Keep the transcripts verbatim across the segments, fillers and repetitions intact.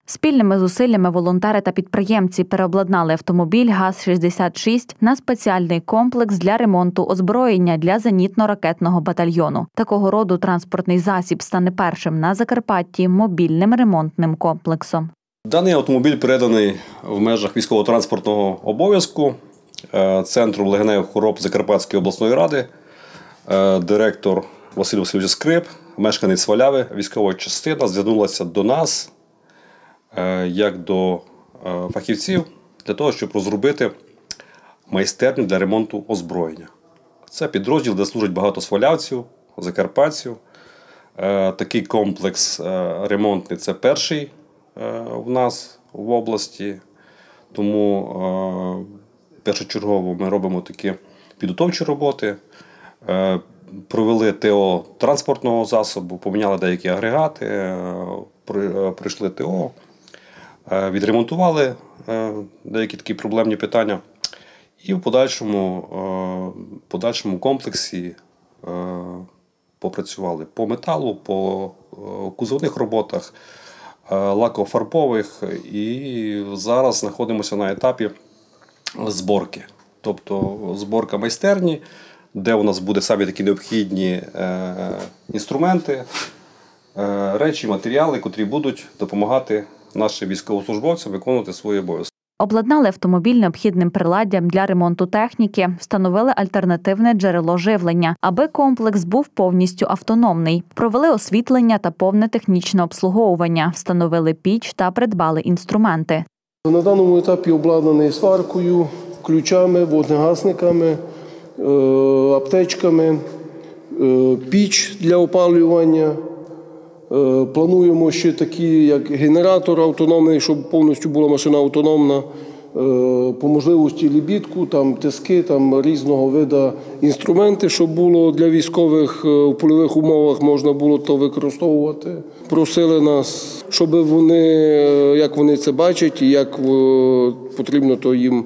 Спільними зусиллями волонтери та підприємці переобладнали автомобіль ГАЗ шістдесят шість на спеціальний комплекс для ремонту озброєння для зенітно-ракетного батальйону. Такого роду транспортний засіб стане першим на Закарпатті мобільним ремонтним комплексом. Даний автомобіль переданий в межах військово-транспортного обов'язку Центру легеневих хвороб Закарпатської обласної ради. Директор Василь Васильович Скрип, мешканець Сваляви, військова частина, звернулася до нас як до фахівців для того, щоб розробити майстерню для ремонту озброєння. Це підрозділ, де служить багато свалявців, закарпатців. Такий комплекс ремонтний – це перший в нас в області. Тому першочергово ми робимо такі підготовчі роботи. Провели ТО транспортного засобу, поміняли деякі агрегати, пройшли ТО, відремонтували деякі такі проблемні питання. І в подальшому, подальшому комплексі попрацювали по металу, по кузовних роботах, лакофарбових, і зараз знаходимося на етапі зборки. Тобто зборка майстерні, де у нас буде самі такі необхідні е, інструменти, е, речі, матеріали, котрі будуть допомагати нашим військовослужбовцям виконувати свої обов'язки. Обладнали автомобіль необхідним приладдям для ремонту техніки, встановили альтернативне джерело живлення, аби комплекс був повністю автономний. Провели освітлення та повне технічне обслуговування, встановили піч та придбали інструменти. На даному етапі обладнаний сваркою, ключами, вогнегасниками, аптечками, піч для опалювання. Плануємо ще такі, як генератор автономний, щоб повністю була машина автономна. По можливості лебідку, там тиски, там різного виду інструменти, щоб було для військових в польових умовах можна було то використовувати. Просили нас, щоб вони, як вони це бачать і як потрібно то їм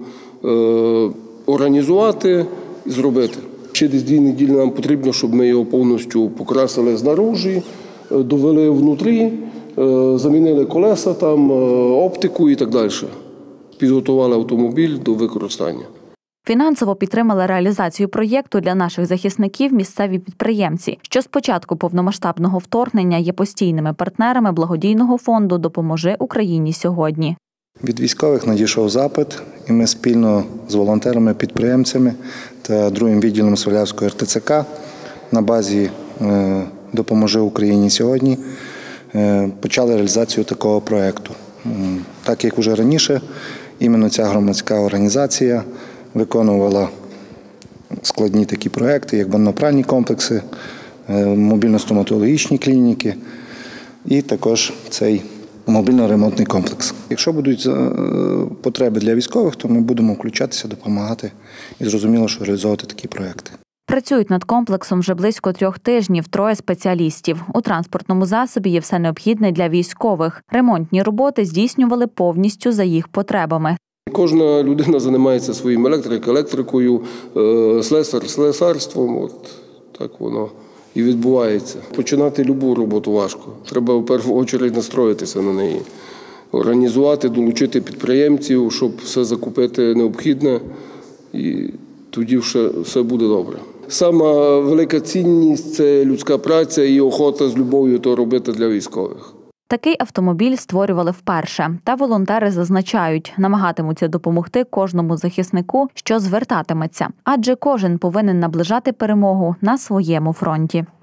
організувати і зробити. Ще десь дві неділі нам потрібно, щоб ми його повністю покрасили знаружі, довели внутрі, замінили колеса, там, оптику і так далі. Підготували автомобіль до використання. Фінансово підтримали реалізацію проєкту для наших захисників місцеві підприємці, що з початку повномасштабного вторгнення є постійними партнерами благодійного фонду «Допоможи Україні сьогодні». Від військових надійшов запит, і ми спільно з волонтерами-підприємцями та другим відділом Свалявської ер те це ка на базі «Допоможи Україні сьогодні» почали реалізацію такого проєкту. Так як вже раніше, іменно ця громадська організація виконувала складні такі проєкти, як банно-пральні комплекси, мобільно-стоматологічні клініки і також цей мобільно-ремонтний комплекс. Якщо будуть потреби для військових, то ми будемо включатися, допомагати і зрозуміло, що реалізовувати такі проєкти. Працюють над комплексом вже близько трьох тижнів троє спеціалістів. У транспортному засобі є все необхідне для військових. Ремонтні роботи здійснювали повністю за їх потребами. Кожна людина займається своїм електрик, електрикою, слесар, слесарством. От так воно і відбувається. Починати будь-яку роботу важко. Треба в першу чергу настроїтися на неї. Організувати, долучити підприємців, щоб все закупити необхідне. І тоді все, все буде добре. Сама велика цінність – це людська праця і охота з любов'ю то робити для військових. Такий автомобіль створювали вперше. Та волонтери зазначають, намагатимуться допомогти кожному захиснику, що звертатиметься. Адже кожен повинен наближати перемогу на своєму фронті.